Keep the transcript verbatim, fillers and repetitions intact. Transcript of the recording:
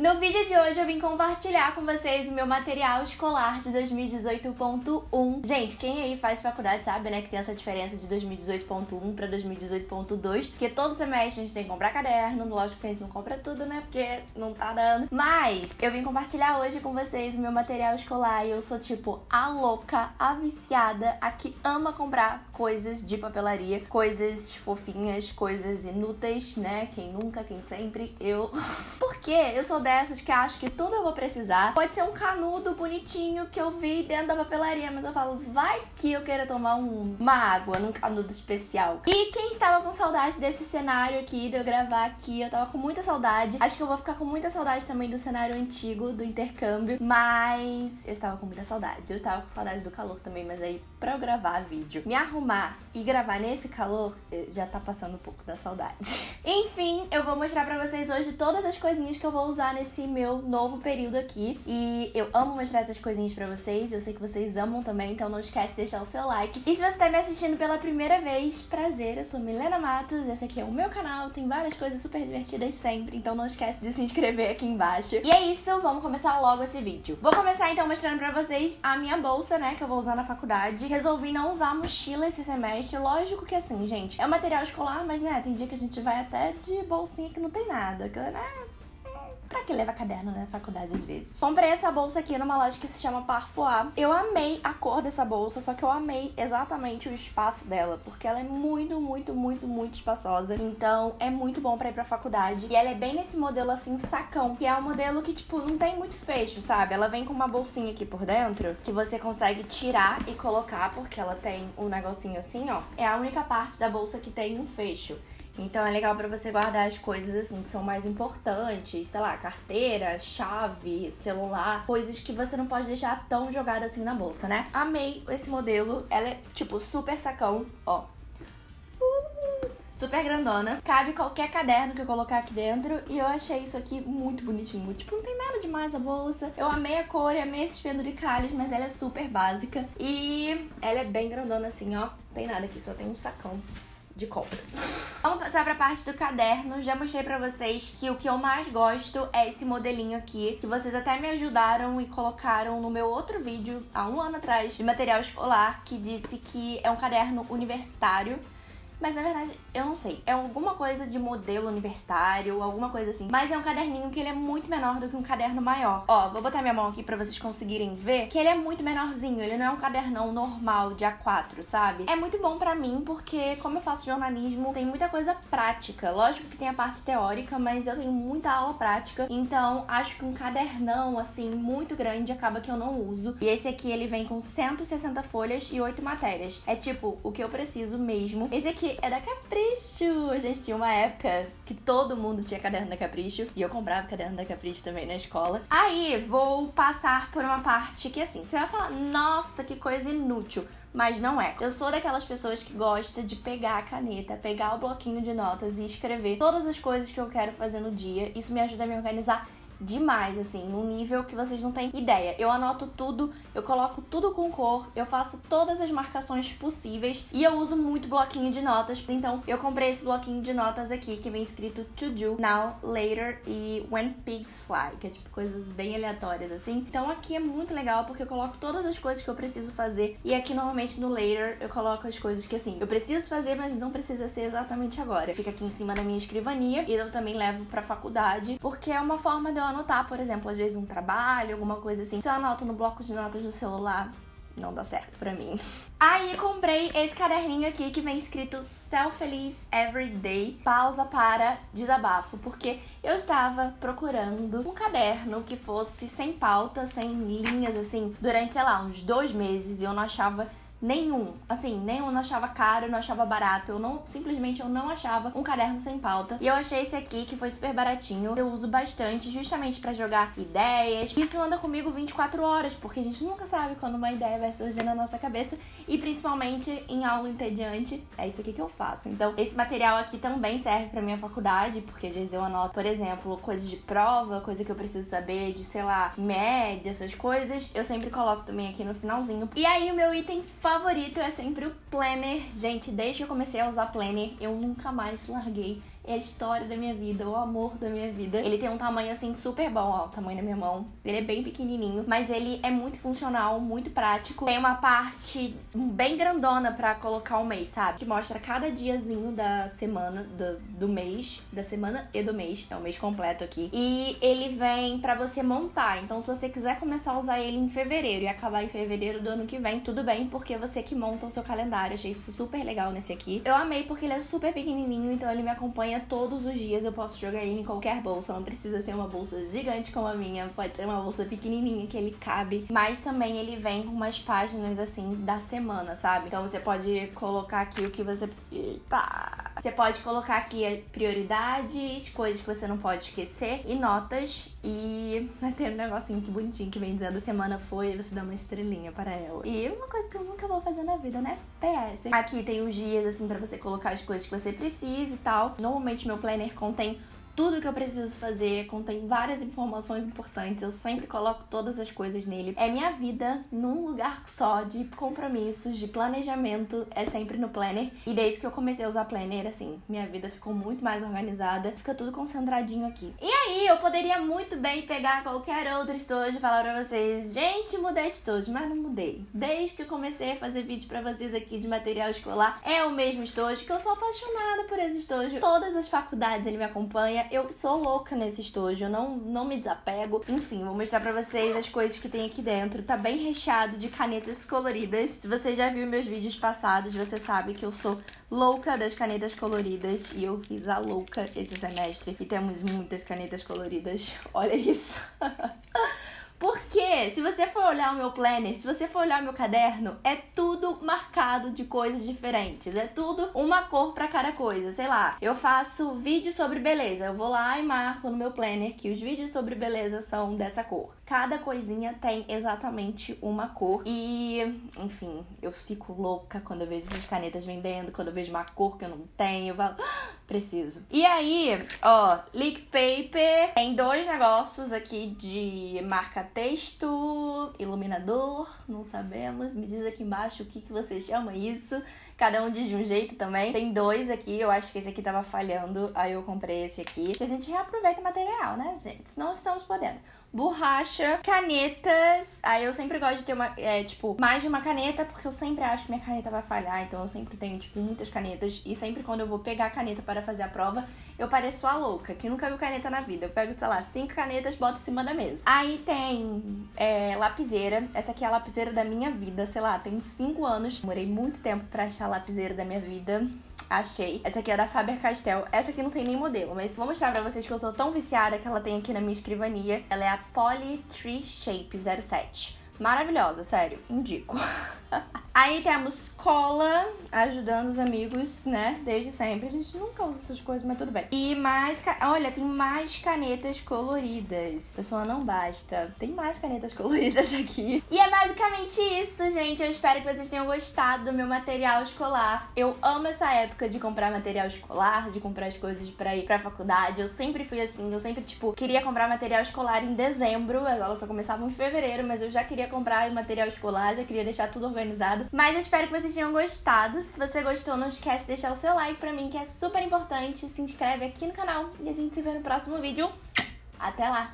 No vídeo de hoje eu vim compartilhar com vocês o meu material escolar de dois mil e dezoito ponto um. Gente, quem aí faz faculdade sabe, né, que tem essa diferença de dois mil e dezoito ponto um pra dois mil e dezoito ponto dois, porque todo semestre a gente tem que comprar caderno, lógico que a gente não compra tudo, né, porque não tá dando. Mas eu vim compartilhar hoje com vocês o meu material escolar e eu sou tipo a louca, a viciada, a que ama comprar coisas de papelaria, coisas fofinhas, coisas inúteis, né, quem nunca, quem sempre, eu... Porque eu sou dessas que acho que tudo eu vou precisar. Pode ser um canudo bonitinho que eu vi dentro da papelaria, mas eu falo, vai que eu queira tomar um, uma água num canudo especial. E quem estava com saudade desse cenário aqui, de eu gravar aqui, eu tava com muita saudade. Acho que eu vou ficar com muita saudade também do cenário antigo, do intercâmbio, mas eu estava com muita saudade. Eu estava com saudade do calor também, mas aí pra eu gravar vídeo, me arrumar e gravar nesse calor, já tá passando um pouco da saudade. Enfim, eu vou mostrar pra vocês hoje todas as coisinhas que eu vou usar nesse meu novo período aqui. E eu amo mostrar essas coisinhas pra vocês, eu sei que vocês amam também, então não esquece de deixar o seu like. E se você tá me assistindo pela primeira vez, prazer, eu sou Milena Matos, esse aqui é o meu canal, tem várias coisas super divertidas sempre, então não esquece de se inscrever aqui embaixo. E é isso, vamos começar logo esse vídeo. Vou começar então mostrando pra vocês a minha bolsa, né, que eu vou usar na faculdade. Resolvi não usar mochila esse semestre, lógico que assim, gente, é um material escolar, mas né, tem dia que a gente vai até de bolsinha que não tem nada, que, né... Pra que leva caderno na faculdade às vezes? Comprei essa bolsa aqui numa loja que se chama Parfois. Eu amei a cor dessa bolsa, só que eu amei exatamente o espaço dela, porque ela é muito, muito, muito, muito espaçosa. Então é muito bom pra ir pra faculdade. E ela é bem nesse modelo assim, sacão, que é um modelo que, tipo, não tem muito fecho, sabe? Ela vem com uma bolsinha aqui por dentro, que você consegue tirar e colocar, porque ela tem um negocinho assim, ó. É a única parte da bolsa que tem um fecho. Então é legal pra você guardar as coisas assim que são mais importantes, sei lá, carteira, chave, celular, coisas que você não pode deixar tão jogada assim na bolsa, né? Amei esse modelo, ela é tipo super sacão, ó. Uh, super grandona, cabe qualquer caderno que eu colocar aqui dentro e eu achei isso aqui muito bonitinho. Tipo, não tem nada demais a bolsa, eu amei a cor e amei esses penduricalhos, mas ela é super básica e ela é bem grandona assim, ó. Não tem nada aqui, só tem um sacão de compra. Vamos passar pra parte do caderno. Já mostrei pra vocês que o que eu mais gosto é esse modelinho aqui, que vocês até me ajudaram e colocaram no meu outro vídeo, há um ano atrás, de material escolar, que disse que é um caderno universitário. Mas, na verdade, eu não sei. É alguma coisa de modelo universitário, alguma coisa assim. Mas é um caderninho que ele é muito menor do que um caderno maior. Ó, vou botar minha mão aqui pra vocês conseguirem ver que ele é muito menorzinho. Ele não é um cadernão normal de A quatro, sabe? É muito bom pra mim porque, como eu faço jornalismo, tem muita coisa prática. Lógico que tem a parte teórica, mas eu tenho muita aula prática. Então, acho que um cadernão, assim, muito grande acaba que eu não uso. E esse aqui, ele vem com cento e sessenta folhas e oito matérias. É tipo, o que eu preciso mesmo. Esse aqui é da Capricho. A gente tinha uma época que todo mundo tinha caderno da Capricho e eu comprava caderno da Capricho também na escola. Aí vou passar por uma parte que assim, você vai falar, nossa, que coisa inútil. Mas não é. Eu sou daquelas pessoas que gosta de pegar a caneta, pegar o bloquinho de notas e escrever todas as coisas que eu quero fazer no dia. Isso me ajuda a me organizar demais, assim, num nível que vocês não têm ideia. Eu anoto tudo, eu coloco tudo com cor, eu faço todas as marcações possíveis e eu uso muito bloquinho de notas. Então, eu comprei esse bloquinho de notas aqui que vem escrito to do, now, later e when pigs fly, que é tipo coisas bem aleatórias, assim. Então, aqui é muito legal porque eu coloco todas as coisas que eu preciso fazer e aqui, normalmente, no later, eu coloco as coisas que, assim, eu preciso fazer, mas não precisa ser exatamente agora. Fica aqui em cima da minha escrivania e eu também levo pra faculdade porque é uma forma de eu anotar, por exemplo, às vezes um trabalho, alguma coisa assim. Se eu anoto no bloco de notas do celular, não dá certo pra mim. Aí comprei esse caderninho aqui que vem escrito Self Feliz Everyday, pausa para desabafo, porque eu estava procurando um caderno que fosse sem pauta, sem linhas, assim, durante, sei lá, uns dois meses e eu não achava nenhum, assim, nenhum, eu não achava caro, eu não achava barato, eu não, simplesmente eu não achava um caderno sem pauta. E eu achei esse aqui, que foi super baratinho, eu uso bastante, justamente pra jogar ideias. Isso anda comigo vinte e quatro horas, porque a gente nunca sabe quando uma ideia vai surgir na nossa cabeça, e principalmente em aula entediante, é isso aqui que eu faço. Então, esse material aqui também serve pra minha faculdade, porque às vezes eu anoto, por exemplo, coisas de prova, coisa que eu preciso saber de, sei lá, média, essas coisas, eu sempre coloco também aqui no finalzinho. E aí, o meu item favorito favorito é sempre o planner. Gente, desde que eu comecei a usar planner, eu nunca mais larguei é a história da minha vida, o amor da minha vida. Ele tem um tamanho, assim, super bom, ó, o tamanho da minha mão. Ele é bem pequenininho, mas ele é muito funcional, muito prático. Tem uma parte bem grandona pra colocar o mês, sabe? Que mostra cada diazinho da semana, do, do mês, da semana e do mês. É o mês completo aqui. E ele vem pra você montar. Então, se você quiser começar a usar ele em fevereiro e acabar em fevereiro do ano que vem, tudo bem, porque você que monta o seu calendário. Achei isso super legal nesse aqui. Eu amei porque ele é super pequenininho, então ele me acompanha todos os dias. Eu posso jogar ele em qualquer bolsa, não precisa ser uma bolsa gigante como a minha, pode ser uma bolsa pequenininha que ele cabe. Mas também ele vem com umas páginas, assim, da semana, sabe? Então você pode colocar aqui o que você... Eita! Você pode colocar aqui prioridades, coisas que você não pode esquecer, e notas. E tem um negocinho que bonitinho que vem dizendo semana foi, e você dá uma estrelinha para ela. E uma coisa que eu nunca vou fazer na vida, né? P S. Aqui tem os dias, assim, pra você colocar as coisas que você precisa e tal. Normalmente meu planner contém tudo que eu preciso fazer, contém várias informações importantes, eu sempre coloco todas as coisas nele. É minha vida num lugar só de compromissos, de planejamento, é sempre no planner. E desde que eu comecei a usar planner, assim, minha vida ficou muito mais organizada, fica tudo concentradinho aqui. E aí, eu poderia muito bem pegar qualquer outro estojo e falar pra vocês, gente, mudei de estojo, mas não mudei. Desde que eu comecei a fazer vídeo pra vocês aqui de material escolar, é o mesmo estojo, que eu sou apaixonada por esse estojo. Todas as faculdades ele me acompanha. Eu sou louca nesse estojo, eu não, não me desapego. Enfim, vou mostrar pra vocês as coisas que tem aqui dentro. Tá bem recheado de canetas coloridas. Se você já viu meus vídeos passados, você sabe que eu sou louca das canetas coloridas. E eu fiz a louca esse semestre. E temos muitas canetas coloridas. Olha isso. Porque se você for olhar o meu planner, se você for olhar o meu caderno, é tudo marcado de coisas diferentes. É tudo uma cor pra cada coisa. Sei lá, eu faço vídeo sobre beleza. Eu vou lá e marco no meu planner que os vídeos sobre beleza são dessa cor. Cada coisinha tem exatamente uma cor. E, enfim, eu fico louca quando eu vejo essas canetas vendendo, quando eu vejo uma cor que eu não tenho. Eu falo, ah, preciso. E aí, ó, Lick Paper. Tem dois negócios aqui de marca texto, iluminador, não sabemos. Me diz aqui embaixo o que, que você chama isso. Cada um diz de um jeito também. Tem dois aqui, eu acho que esse aqui tava falhando, aí eu comprei esse aqui. Que a gente reaproveita o material, né, gente? Não estamos podendo. Borracha, canetas. Aí eu sempre gosto de ter uma, é, tipo, mais de uma caneta, porque eu sempre acho que minha caneta vai falhar. Então eu sempre tenho, tipo, muitas canetas. E sempre quando eu vou pegar a caneta para fazer a prova, eu pareço a louca, que nunca viu caneta na vida. Eu pego, sei lá, cinco canetas, boto em cima da mesa. Aí tem é, lapiseira. Essa aqui é a lapiseira da minha vida, sei lá, tem uns cinco anos. Demorei muito tempo pra achar a lapiseira da minha vida. Achei. Essa aqui é da Faber-Castell. Essa aqui não tem nem modelo, mas vou mostrar pra vocês que eu tô tão viciada que ela tem aqui na minha escrivania. Ela é a Poly Tree Shape zero sete. Maravilhosa, sério. Indico. Aí temos cola, ajudando os amigos, né? Desde sempre. A gente nunca usa essas coisas, mas tudo bem. E mais... Ca... Olha, tem mais canetas coloridas. Pessoal, não basta. Tem mais canetas coloridas aqui. E é basicamente isso, gente. Eu espero que vocês tenham gostado do meu material escolar. Eu amo essa época de comprar material escolar, de comprar as coisas pra ir pra faculdade. Eu sempre fui assim. Eu sempre, tipo, queria comprar material escolar em dezembro. As aulas só começavam em fevereiro, mas eu já queria comprar o material escolar, já queria deixar tudo organizado. Mas eu espero que vocês tenham gostado. Se você gostou, não esquece de deixar o seu like pra mim, que é super importante. Se inscreve aqui no canal e a gente se vê no próximo vídeo. Até lá!